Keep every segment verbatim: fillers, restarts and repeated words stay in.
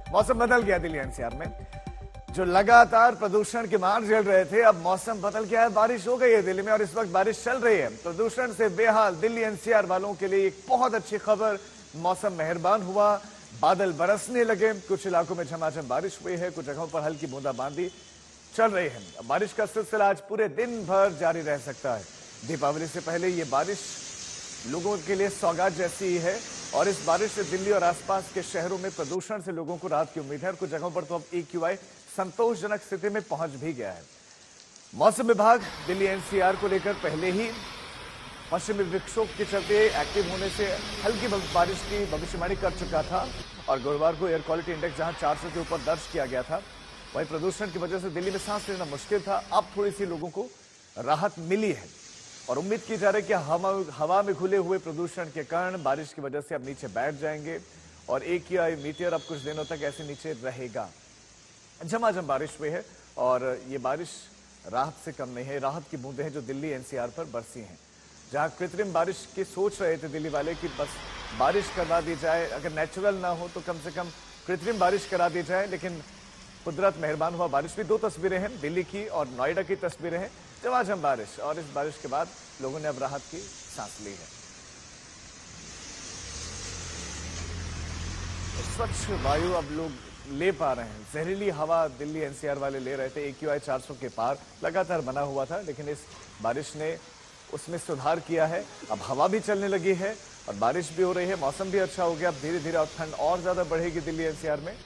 मौसम बदल गया दिल्ली एनसीआर में। जो लगातार प्रदूषण के मार झेल रहे थे, अब मौसम बदल गया है। बारिश हो गई है दिल्ली में और इस वक्त बारिश चल रही है। प्रदूषण से बेहाल दिल्ली एनसीआर वालों के लिए एक बहुत अच्छी खबर, मौसम मेहरबान हुआ, बादल बरसने लगे, कुछ इलाकों में झमाझम बारिश हुई है, कुछ जगहों पर हल्की बूंदाबांदी चल रही है। बारिश का सिलसिला आज पूरे दिन भर जारी रह सकता है। दीपावली से पहले ये बारिश लोगों के लिए सौगात जैसी ही है और इस बारिश से दिल्ली और आसपास के शहरों में प्रदूषण से लोगों को राहत की उम्मीद है। कुछ जगहों पर तो अब एक्यूआई संतोषजनक स्थिति में पहुंच भी गया है। मौसम विभाग दिल्ली एनसीआर को लेकर पहले ही पश्चिमी विक्षोभ के चलते एक्टिव होने से हल्की बारिश की भविष्यवाणी कर चुका था और गुरुवार को एयर क्वालिटी इंडेक्स जहां चार सौ के ऊपर दर्ज किया गया था, वहीं प्रदूषण की वजह से दिल्ली में सांस लेना मुश्किल था। अब थोड़ी सी लोगों को राहत मिली है और उम्मीद की जा रही है कि हवा हवा में घुले हुए प्रदूषण के कारण बारिश की वजह से अब नीचे बैठ जाएंगे और एक्यूआई मीटर अब कुछ दिनों तक ऐसे नीचे रहेगा। झमाझम बारिश हुई है और ये बारिश राहत से कम नहीं है। राहत की बूंदें हैं जो दिल्ली एनसीआर पर बरसी हैं। जहां कृत्रिम बारिश की सोच रहे थे दिल्ली वाले कि बस बारिश करवा दी जाए, अगर नेचुरल ना हो तो कम से कम कृत्रिम बारिश करा दी जाए, लेकिन कुदरत मेहरबान हुआ। बारिश भी दो तस्वीरें हैं, दिल्ली की और नोएडा की तस्वीरें हैं। झमाझम बारिश और इस बारिश के बाद लोगों ने अब राहत की सांस ली है। स्वच्छ वायु अब लोग ले पा रहे हैं। जहरीली हवा दिल्ली एनसीआर वाले ले रहे थे। एक्यूआई चार सौ के पार लगातार बना हुआ था, लेकिन इस बारिश ने उसमें सुधार किया है। अब हवा भी चलने लगी है और बारिश भी हो रही है। मौसम भी अच्छा हो गया। अब धीरे धीरे और ठंड और ज्यादा बढ़ेगी दिल्ली एनसीआर में।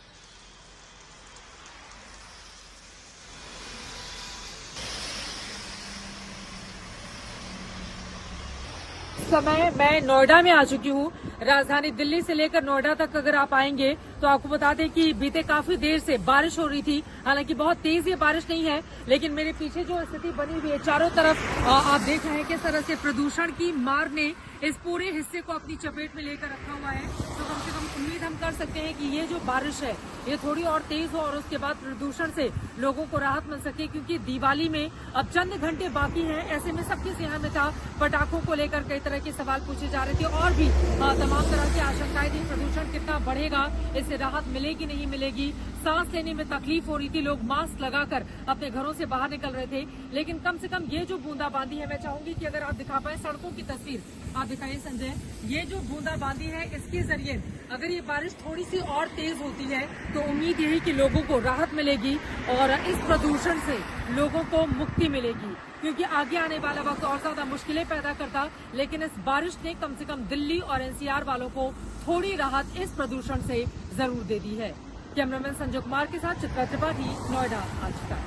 समय मैं नोएडा में आ चुकी हूँ। राजधानी दिल्ली से लेकर नोएडा तक अगर आप आएंगे तो आपको बता दें कि बीते काफी देर से बारिश हो रही थी। हालांकि बहुत तेज ये बारिश नहीं है, लेकिन मेरे पीछे जो स्थिति बनी हुई है, चारों तरफ आप देख रहे हैं किस तरह से प्रदूषण की मार ने इस पूरे हिस्से को अपनी चपेट में लेकर रखा हुआ है। तो कम से कम उम्मीद हम कर सकते हैं कि ये जो बारिश है ये थोड़ी और तेज हो और उसके बाद प्रदूषण से लोगों को राहत मिल सके, क्योंकि दिवाली में अब चंद घंटे बाकी हैं। ऐसे में सबके ध्यान में था, पटाखों को लेकर कई तरह के सवाल पूछे जा रहे थे और भी तमाम तरह की आशंकाएं थी। प्रदूषण कितना बढ़ेगा, इससे राहत मिलेगी नहीं मिलेगी, सांस लेने में तकलीफ हो रही थी, लोग मास्क लगाकर अपने घरों से बाहर निकल रहे थे। लेकिन कम से कम ये जो बूंदाबांदी है, मैं चाहूंगी कि अगर आप दिखा पाए सड़कों की तस्वीर आप दिखाइए संजय। ये जो बूंदाबांदी है, इसके जरिए अगर ये बारिश थोड़ी सी और तेज होती है तो उम्मीद यही कि लोगों को राहत मिलेगी और इस प्रदूषण से लोगों को मुक्ति मिलेगी, क्योंकि आगे आने वाला वक्त और ज्यादा मुश्किलें पैदा करता। लेकिन इस बारिश ने कम से कम दिल्ली और एनसीआर वालों को थोड़ी राहत इस प्रदूषण से जरूर दे दी है। कैमरामैन संजय कुमार के साथ चित्रा त्रिपाठी, नोएडा आज तक।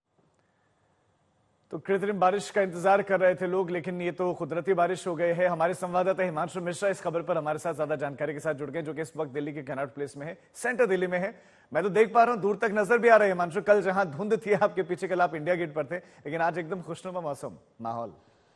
तो कृत्रिम बारिश का इंतजार कर रहे थे लोग, लेकिन ये तो कुदरती बारिश हो गई है। हमारे संवाददाता हिमांशु मिश्रा इस खबर पर हमारे साथ ज्यादा जानकारी के साथ जुड़ गए, जो कि इस वक्त दिल्ली के कनॉट प्लेस में है, सेंटर दिल्ली में है। मैं तो देख पा रहा हूं, दूर तक नजर भी आ रहा है हिमांशु। कल जहां धुंध थी आपके पीछे, कल आप इंडिया गेट पर थे, लेकिन आज एकदम खुशनुमा मौसम माहौल।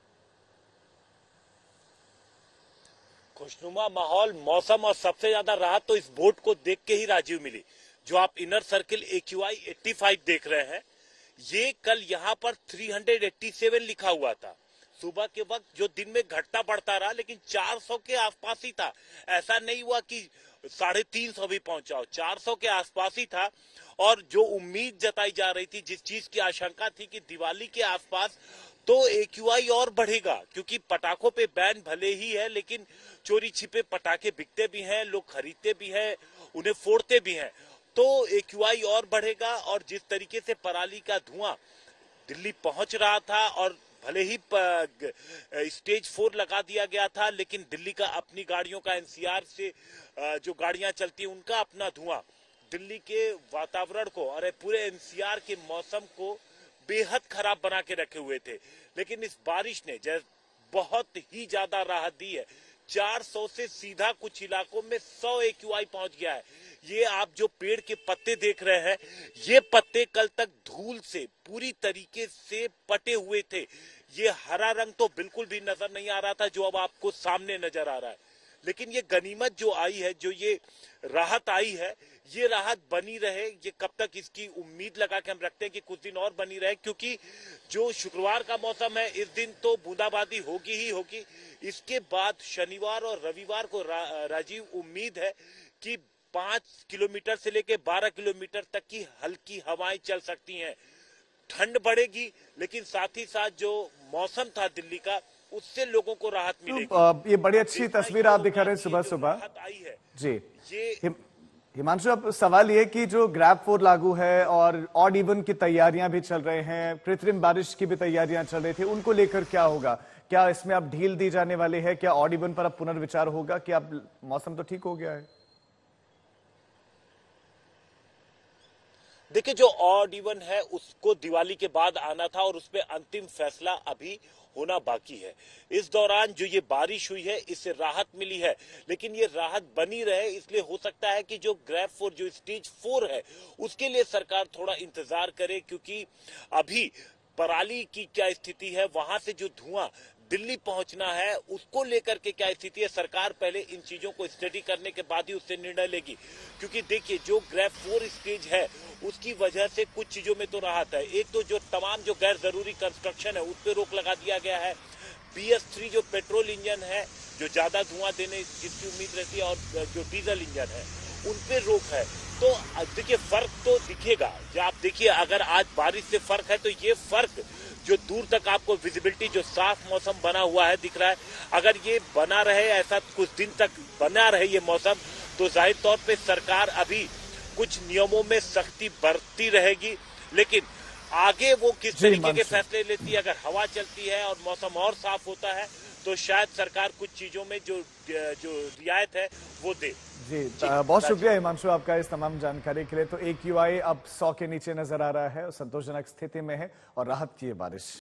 खुशनुमा माहौल, मौसम और सबसे ज्यादा राहत तो इस बोर्ड को देख के ही राजीव मिली, जो आप इनर सर्किल एक्यूआई पचासी देख रहे हैं। ये कल यहाँ पर तीन सौ सत्तासी लिखा हुआ था सुबह के वक्त, जो दिन में घटता बढ़ता रहा, लेकिन चार सौ के आसपास ही था। ऐसा नहीं हुआ कि साढ़े तीन सौ भी पहुंचा हो, चार सौ के आसपास ही था। और जो उम्मीद जताई जा रही थी, जिस चीज की आशंका थी कि दिवाली के आसपास तो एक्यूआई और बढ़ेगा, क्योंकि पटाखों पे बैन भले ही है, लेकिन चोरी छिपे पटाखे बिकते भी हैं, लोग खरीदते भी हैं, उन्हें फोड़ते भी हैं, तो एक्यूआई और बढ़ेगा। और जिस तरीके से पराली का धुआं दिल्ली पहुंच रहा था, और भले ही स्टेज फोर लगा दिया गया था, लेकिन दिल्ली का अपनी गाड़ियों का, एनसीआर से जो गाड़ियां चलती हैं उनका अपना धुआं दिल्ली के वातावरण को और पूरे एनसीआर के मौसम को बेहद खराब बना के रखे हुए थे। लेकिन इस बारिश ने बहुत ही ज्यादा राहत दी है। चार सौ से सीधा कुछ इलाकों में सौ एक्यूआई पहुंच गया है। ये आप जो पेड़ के पत्ते देख रहे हैं, ये पत्ते कल तक धूल से पूरी तरीके से पटे हुए थे। ये हरा रंग तो बिल्कुल भी नजर नहीं आ रहा था, जो अब आपको सामने नजर आ रहा है। लेकिन ये गनीमत जो आई है, जो ये राहत आई है, ये राहत बनी रहे। ये कब तक, इसकी उम्मीद लगा के हम रखते हैं कि कुछ दिन और बनी रहे, क्योंकि जो शुक्रवार का मौसम है, इस दिन तो बूंदाबांदी होगी ही होगी। इसके बाद शनिवार और रविवार को रा, राजीव उम्मीद है कि पांच किलोमीटर से लेकर बारह किलोमीटर तक की हल्की हवाएं चल सकती हैं। ठंड बढ़ेगी, लेकिन साथ ही साथ जो मौसम था दिल्ली का, उससे लोगों को राहत मिलेगी। तो ये बड़ी अच्छी तस्वीर आप दिखा रहे हैं सुबह सुबह। राहत आई है जी, ये हिम, हिमांशु, अब सवाल ये कि जो ग्रैब फोर लागू है और ऑड इवन की तैयारियां भी चल रहे हैं, कृत्रिम बारिश की भी तैयारियां चल रही थी, उनको लेकर क्या होगा? क्या इसमें अब ढील दी जाने वाली है? क्या ऑड इवन पर अब पुनर्विचार होगा कि अब मौसम तो ठीक हो गया है? देखिए, जो ऑड इवन है उसको दिवाली के बाद आना था और उसपे अंतिम फैसला अभी होना बाकी है। इस दौरान जो ये बारिश हुई है, इससे राहत मिली है, लेकिन ये राहत बनी रहे, इसलिए हो सकता है कि जो ग्रैब फोर, जो स्टेज फोर है, उसके लिए सरकार थोड़ा इंतजार करे, क्योंकि अभी पराली की क्या स्थिति है, वहां से जो धुआं दिल्ली पहुंचना है, उसको लेकर के क्या स्थिति है, सरकार पहले इन चीजों को स्टडी करने के बाद ही उससे निर्णय लेगी। क्योंकि देखिए, जो ग्रैब फोर स्टेज है, उसकी वजह से कुछ चीजों में तो राहत है। एक तो जो तमाम जो गैर जरूरी कंस्ट्रक्शन है, उस पर रोक लगा दिया गया है। बी एस थ्री जो पेट्रोल इंजन है, जो ज्यादा धुआं देने जिसकी उम्मीद रहती है, और जो डीजल इंजन है, उन पे रोक है। तो देखिए, फर्क तो दिखेगा। जो आप देखिए, अगर आज बारिश से फर्क है, तो ये फर्क जो दूर तक आपको विजिबिलिटी, जो साफ मौसम बना हुआ है दिख रहा है, अगर ये बना रहे, ऐसा कुछ दिन तक बना रहे ये मौसम, तो जाहिर तौर पे सरकार अभी कुछ नियमों में सख्ती बरतती रहेगी। लेकिन आगे वो किस तरीके के फैसले लेती है, अगर हवा चलती है और मौसम और साफ होता है, तो शायद सरकार कुछ चीजों में जो जो रियायत है वो दे। जी, जी बहुत शुक्रिया हिमांशु आपका इस तमाम जानकारी के लिए। तो ए क्यू आई अब सौ के नीचे नजर आ रहा है और संतोषजनक स्थिति में है और राहत की है बारिश।